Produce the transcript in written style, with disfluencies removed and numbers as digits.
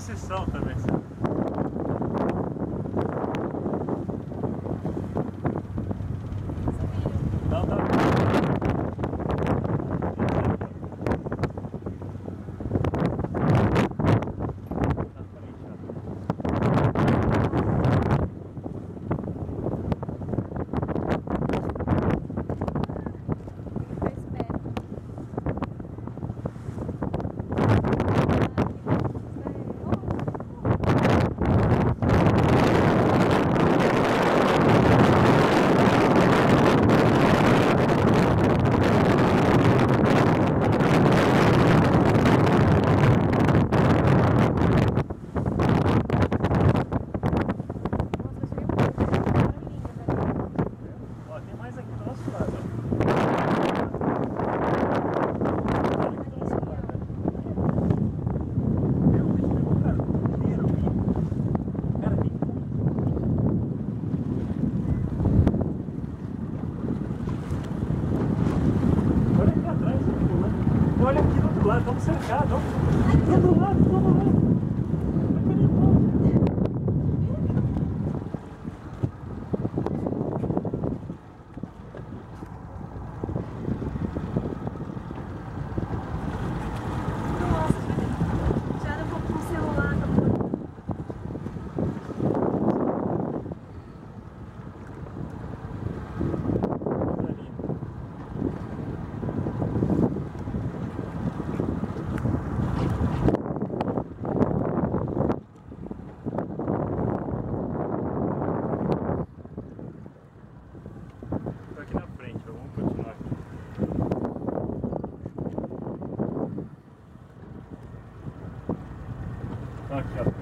procissão também, sabe? Não, tá. Olha aqui do outro lado, estamos cercados, ó. Do outro lado, do outro lado. Nossa, já eu vou com o celular. Aqui na frente, vamos continuar aqui. Aqui, ó.